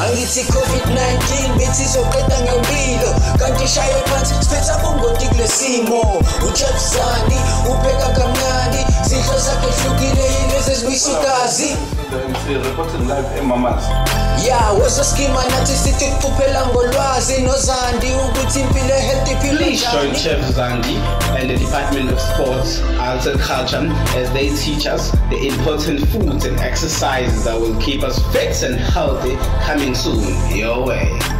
Angithi COVID-19 bethi izoqeda ngempilo kanti shaye phansi siphetha bongoti kulesimo uChef ZANDIE ubheka kamnandi sidlo sakhe hlukile yilezi ezibuyisukazi reporting live eMamas. Yeah, what's the scheme nathi sithi kuphuphela ngolwazi noZANDIE ukuthi impilo healthy people. Please join Chef ZANDIE and the Department of Sports, Arts and Culture as they teach us the important foods and exercises that will keep us fit and healthy coming soon your way.